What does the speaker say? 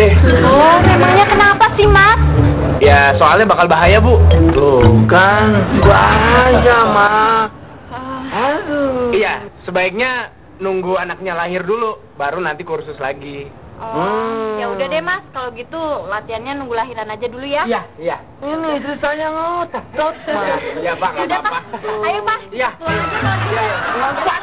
deh. Oh, memangnya kenapa sih, Mas? Ya, soalnya bakal bahaya, Bu. Tuh, kan bahaya, Mak. Aduh. Iya, sebaiknya nunggu anaknya lahir dulu, baru nanti kursus lagi. Oh, ya udah deh, Mas. Kalau gitu latihannya nunggu lahiran aja dulu ya. Iya, iya. Ini susahnya ngotot, Mak. Iya, Pak, Ya udah, apa-apa. Pak. Ayo, Pak. Iya. Pulang aja kalau gitu. Iya, iya.